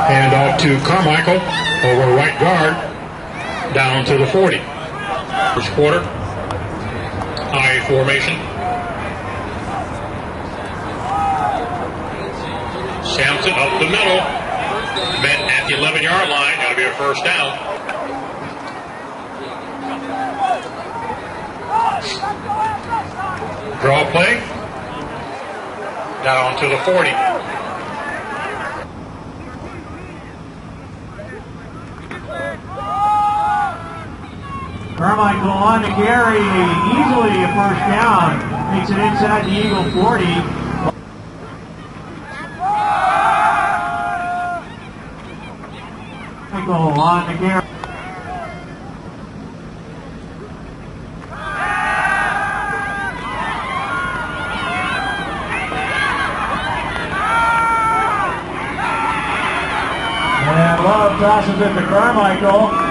Hand off to Carmichael over right guard down to the 40. First quarter, high formation. Sampson up the middle, met at the 11-yard line. Got to be a first down. Draw play down to the 40. Carmichael on to carry, easily a first down, makes it inside the Eagle 40. Carmichael on to carry. And Love tosses it to Carmichael.